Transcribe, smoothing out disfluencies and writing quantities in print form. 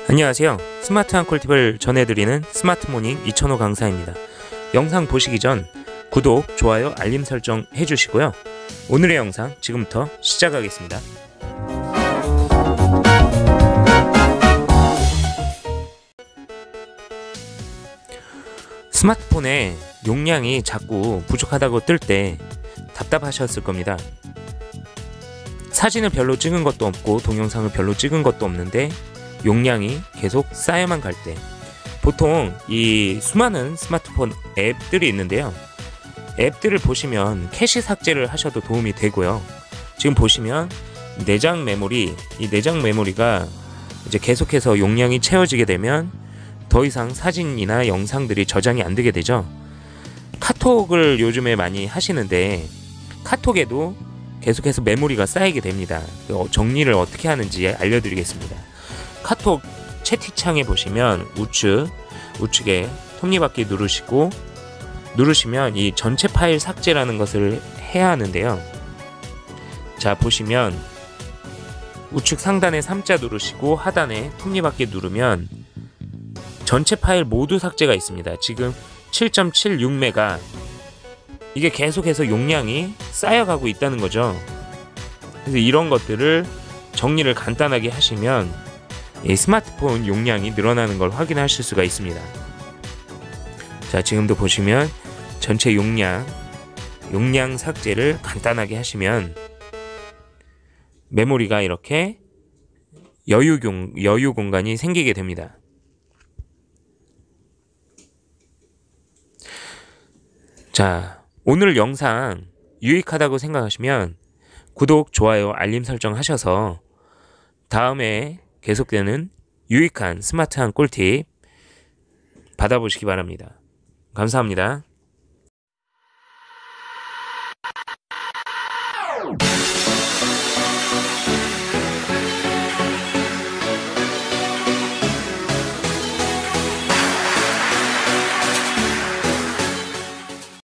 안녕하세요. 스마트한 꿀팁을 전해드리는 스마트모닝 이천호 강사입니다. 영상 보시기 전 구독, 좋아요, 알림 설정 해주시고요. 오늘의 영상 지금부터 시작하겠습니다. 스마트폰에 용량이 자꾸 부족하다고 뜰 때 답답하셨을 겁니다. 사진을 별로 찍은 것도 없고 동영상을 별로 찍은 것도 없는데 용량이 계속 쌓여만 갈 때, 보통 이 수많은 스마트폰 앱들이 있는데요, 앱들을 보시면 캐시 삭제를 하셔도 도움이 되고요. 지금 보시면 내장 메모리, 이 내장 메모리가 이제 계속해서 용량이 채워지게 되면 더 이상 사진이나 영상들이 저장이 안 되게 되죠. 카톡을 요즘에 많이 하시는데 카톡에도 계속해서 메모리가 쌓이게 됩니다. 정리를 어떻게 하는지 알려드리겠습니다. 카톡 채팅창에 보시면 우측에 톱니바퀴 누르시면 이 전체 파일 삭제라는 것을 해야 하는데요. 자, 보시면 우측 상단에 3자 누르시고 하단에 톱니바퀴 누르면 전체 파일 모두 삭제가 있습니다. 지금 7.76메가, 이게 계속해서 용량이 쌓여가고 있다는 거죠. 그래서 이런 것들을 정리를 간단하게 하시면 이 스마트폰 용량이 늘어나는 걸 확인하실 수가 있습니다. 자, 지금도 보시면 전체 용량 삭제를 간단하게 하시면 메모리가 이렇게 여유 공간이 생기게 됩니다. 자, 오늘 영상 유익하다고 생각하시면 구독, 좋아요, 알림 설정 하셔서 다음에 계속되는 유익한 스마트한 꿀팁 받아보시기 바랍니다. 감사합니다.